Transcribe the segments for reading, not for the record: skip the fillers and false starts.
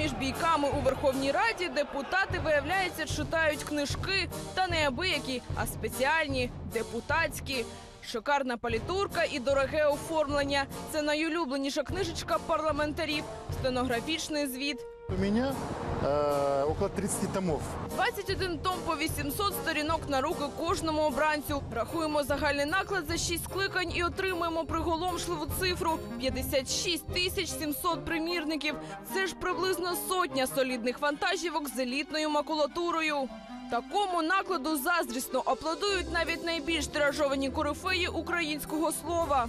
між бійками у Верховній Раді депутати, виявляється, читають книжки. Та не абиякі, а спеціальні, депутатські. Шикарна палітурка і дороге оформлення. Це найулюбленіша книжечка парламентарів. Стенографічний звіт. У меня около 30 томов. 21 том по 800 сторінок на руки кожному обранцю. Рахуємо загальний наклад за 6 скликань і отримуємо приголомшливу цифру – 56 700 примірників. Це ж приблизно сотня солідних вантажівок з елітною макулатурою. Такому накладу заздрісно аплодують навіть найбільш тиражовані корифеї українського слова.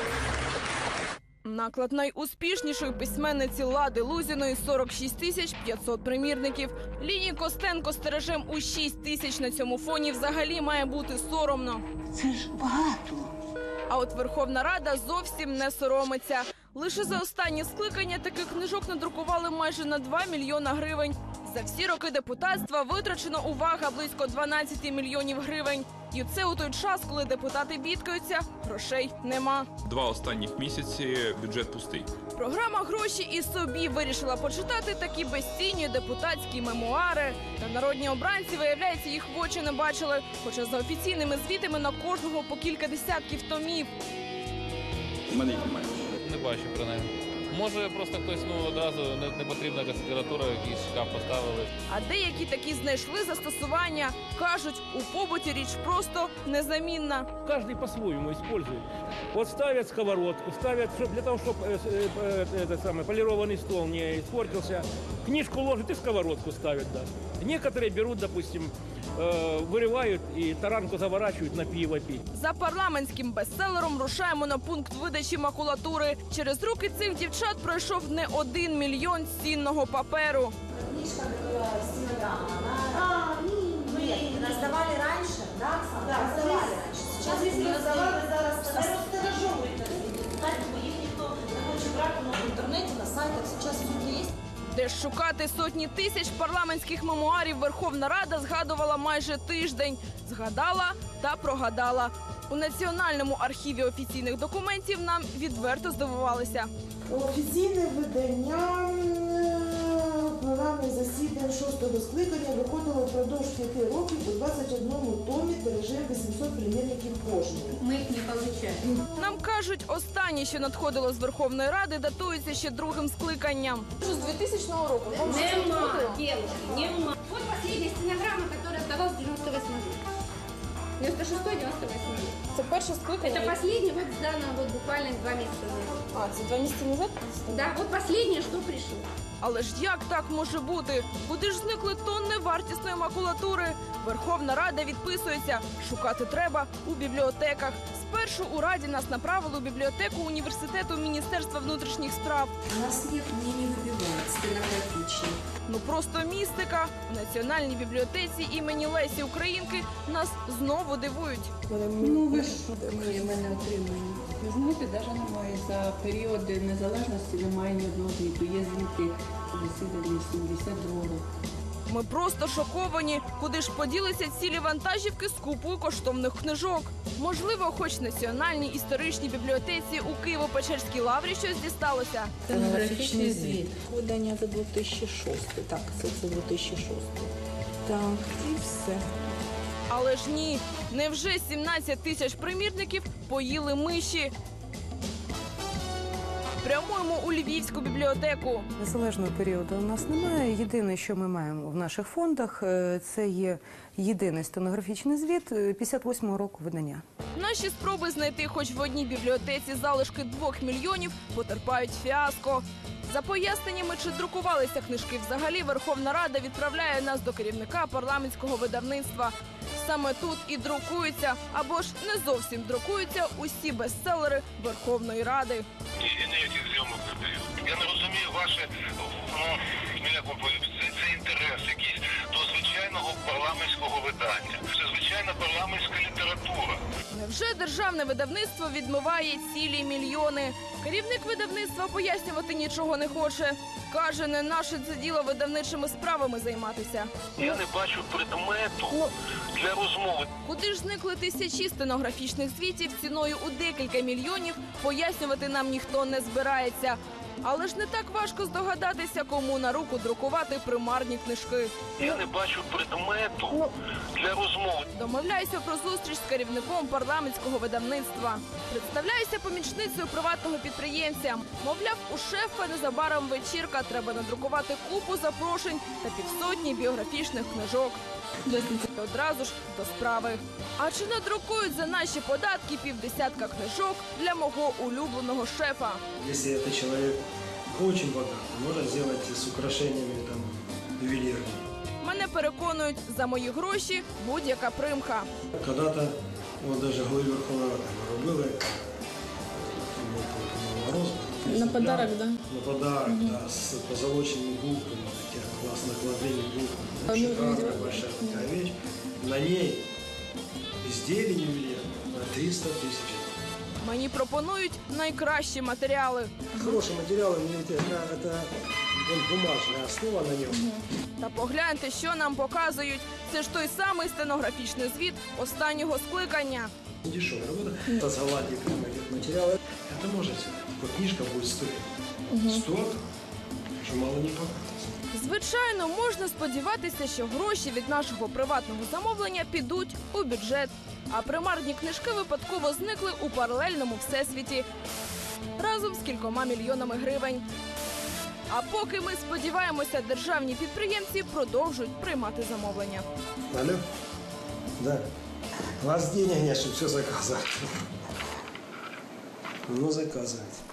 Наклад найуспішнішої письменниці Лади Лузіної – 46 500 примірників. Ліні Костенко з тиражем у 6 тисяч на цьому фоні взагалі має бути соромно. Це ж багато. А от Верховна Рада зовсім не соромиться. Лише за останні скликання таких книжок надрукували майже на 2 мільйона гривень. За всі роки депутатства витрачено, увага, близько 12 мільйонів гривень. І це у той час, коли депутати бідкаються, грошей нема. 2 останніх місяці бюджет пустий. Програма «Гроші» і собі вирішила почитати такі безцінні депутатські мемуари. Та народні обранці, виявляється, їх в очі не бачили. Хоча за офіційними звітами на кожного по кілька десятків томів. У мене їх немає. Не бачу, принаймні. Може, просто хтось одразу не потрібна якась література, якийсь шкаф поставили. А деякі такі знайшли застосування. Кажуть, у побуті річ просто незамінна. Каждый по-своему использует. Вот ставят сковородку, ставят, для того, чтобы полированный стол не испортился. Книжку ложат и сковородку ставят, да. Некоторые берут, допустим, виривають і таранку заворачують на пиво пить. За парламентським бестселером рушаємо на пункт видачі макулатури. Через руки цих дівчат пройшов не 1 мільйон цінного паперу. Книжка была стенограмма. Нет, раздавали раньше, да, Оксана? Да, раздавали раньше. Сейчас если раздавали, зараз розтиражовують. Їх ніхто не хоче брати, но в інтернеті, на сайтах зараз все є. Де ж шукати сотні тисяч парламентських мемуарів Верховна Рада згадувала майже тиждень. Згадала та прогадала. У Національному архіві офіційних документів нам відверто здивувалися. Офіційне видання програмних засідань 6-го скликання виходило впродовж 5 років у 21 томі тиражем 800 примірників кожного. Ми їх не отримуємо. Нам кажуть, останнє, що надходило з Верховної Ради, датується ще 2-м скликанням. З 2000 року. Нема, девушки, нема. Вот последняя стенограмма, которая сдавалась в 98-м. 96-98. Це перше скликання? Это последняя, вот сдана вот буквально 2 месяца назад. А, це 2 місяці назад? Да, вот последнее, что пришло. Але ж як так може бути? Куди ж зникли тонни вартісної макулатури? Верховна Рада відписується. Шукати треба у бібліотеках. Спершу у Раді нас направили у бібліотеку університету Міністерства внутрішніх справ. У нас нет, мне не выбивают стенографично. Ну просто містика. У Національній бібліотеці імені Лесі Українки нас знову дивують. Ну ви ж ні, ми не отримуємо. Ви знаєте, навіть немає за періоди незалежності немає ні одного звіту. Є звіти засідання 72-го. Ми просто шоковані. Куди ж поділися цілі вантажівки з купою коштовних книжок? Можливо, хоч Національній історичній бібліотеці у Києво-Печерській лаврі щось дісталося. Стенографічний звіт. Видання за 2006. Так, це 2006. Так, і все. Але ж ні, невже 17 тисяч примірників поїли миші? Прямуємо у Львівську бібліотеку. Незалежного періоду у нас немає. Єдине, що ми маємо в наших фондах, це є єдиний стенографічний звіт 58-го року видання. Наші спроби знайти хоч в одній бібліотеці залишки 2 мільйонів потерпають фіаско. За поясненнями, чи друкувалися книжки взагалі, Верховна Рада відправляє нас до керівника парламентського видавництва. Саме тут і друкуються, або ж не зовсім друкуються усі бестселери Верховної Ради. Ніяких зйомок не даю. Я не розумію ваше, це інтерес якийсь до звичайного парламентського видання. Це звичайна парламентська література. Невже державне видавництво відмиває цілі мільйони? Керівник видавництва пояснювати нічого не хоче. Каже, не наше це діло видавничими справами займатися. Я не бачу предмету для розмови. Куди ж зникли тисячі стенографічних звітів ціною у декілька мільйонів, пояснювати нам ніхто не збирається. Але ж не так важко здогадатися, кому на руку друкувати примарні книжки. Я не бачу предмету для розмови. Домовляюся про зустріч з керівником парламентського видавництва. Представляюся помічницею приватного підприємця. Мовляв, у шефа незабаром вечірка, треба надрукувати купу запрошень та півсотні біографічних книжок. І одразу ж до справи. А чи надрукують за наші податки 50 книжок для мого улюбленого шефа? Если это человек очень богатый, можно сделать с украшениями там ювелирными. Мене переконують, за мої гроші будь-яка примха. Когда-то вот даже главе Верховной Рады мы робили мороз. На подарок, да? На подарок, да, с позолоченными булками, таких классных ладоней булками. Ну, Шикарная видимо. большая такая вещь. На ней изделие ювелирное на 300 тысяч. Мені пропонують найкращі матеріали. Хороший материал, это бумажная основа на нем. Та погляньте, що нам показують. Це ж той самий стенографічний звіт останнього скликання. Дешевая работа. Это с Голландии идет материал. Это можете. Вот книжка будет стоить 100, что мало не покажется. Звичайно, можна сподіватися, що гроші від нашого приватного замовлення підуть у бюджет. А примарні книжки випадково зникли у паралельному всесвіті разом з кількома мільйонами гривень. А поки ми сподіваємося, державні підприємці продовжують приймати замовлення. Алло? Да. У вас денег нет, чтобы все заказать. Ну, заказывайте.